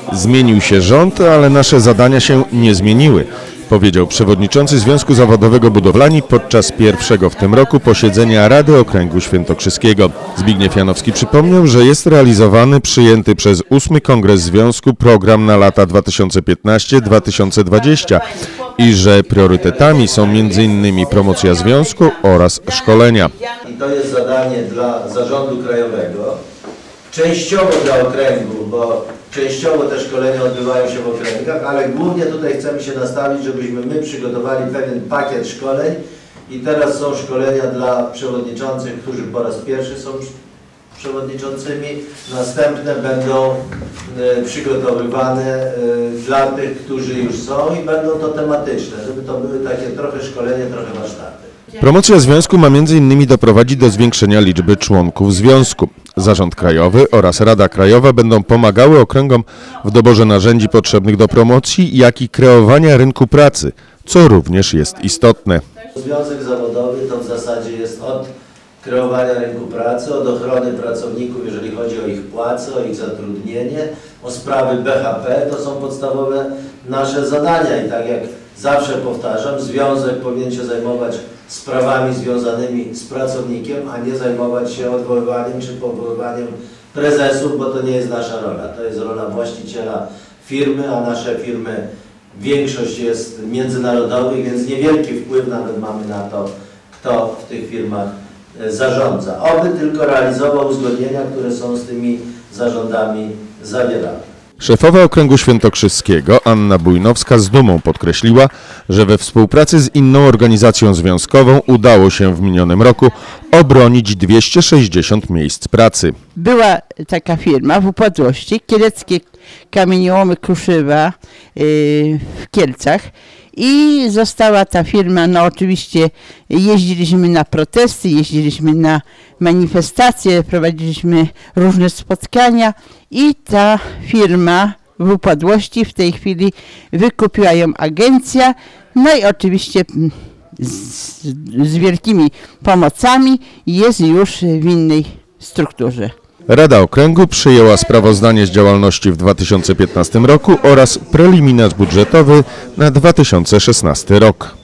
Zmienił się rząd, ale nasze zadania się nie zmieniły, powiedział przewodniczący Związku Zawodowego Budowlani podczas pierwszego w tym roku posiedzenia Rady Okręgu Świętokrzyskiego. Zbigniew Janowski przypomniał, że jest realizowany przyjęty przez 8. Kongres Związku program na lata 2015-2020 i że priorytetami są m.in. promocja związku oraz szkolenia. I to jest zadanie dla Zarządu Krajowego, częściowo dla okręgu, bo częściowo te szkolenia odbywają się w okręgach, ale głównie tutaj chcemy się nastawić, żebyśmy my przygotowali pewien pakiet szkoleń i teraz są szkolenia dla przewodniczących, którzy po raz pierwszy są przewodniczącymi, następne będą przygotowywane dla tych, którzy już są i będą to tematyczne, żeby to były takie trochę szkolenie, trochę warsztaty. Promocja związku ma m.in. doprowadzić do zwiększenia liczby członków związku. Zarząd Krajowy oraz Rada Krajowa będą pomagały okręgom w doborze narzędzi potrzebnych do promocji, jak i kreowania rynku pracy, co również jest istotne. Związek zawodowy to w zasadzie jest od kreowania rynku pracy, od ochrony pracowników, jeżeli chodzi o ich płace, o ich zatrudnienie, o sprawy BHP, to są podstawowe nasze zadania i tak jak zawsze powtarzam, związek powinien się zajmować sprawami związanymi z pracownikiem, a nie zajmować się odwoływaniem czy powoływaniem prezesów, bo to nie jest nasza rola. To jest rola właściciela firmy, a nasze firmy, większość jest międzynarodowych, więc niewielki wpływ nawet mamy na to, kto w tych firmach zarządza. Oby tylko realizował uzgodnienia, które są z tymi zarządami zawierane. Szefowa Okręgu Świętokrzyskiego Anna Bujnowska z dumą podkreśliła, że we współpracy z inną organizacją związkową udało się w minionym roku obronić 260 miejsc pracy. Była taka firma w Upadłości, Kieleckie Kamieniołomy Kruszywa w Kielcach i została ta firma, no oczywiście jeździliśmy na protesty, jeździliśmy na manifestacje, prowadziliśmy różne spotkania i ta firma w Upadłości w tej chwili wykupiła ją agencja, no i oczywiście z wielkimi pomocami jest już w innej strukturze. Rada Okręgu przyjęła sprawozdanie z działalności w 2015 roku oraz preliminarz budżetowy na 2016 rok.